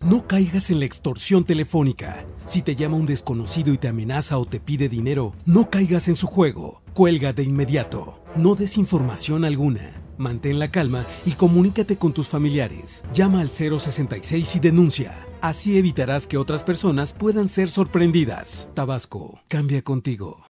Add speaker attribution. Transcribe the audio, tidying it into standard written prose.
Speaker 1: No caigas en la extorsión telefónica. Si te llama un desconocido y te amenaza o te pide dinero, no caigas en su juego. Cuelga de inmediato. No des información alguna. Mantén la calma y comunícate con tus familiares. Llama al 066 y denuncia. Así evitarás que otras personas puedan ser sorprendidas. Tabasco, cambia contigo.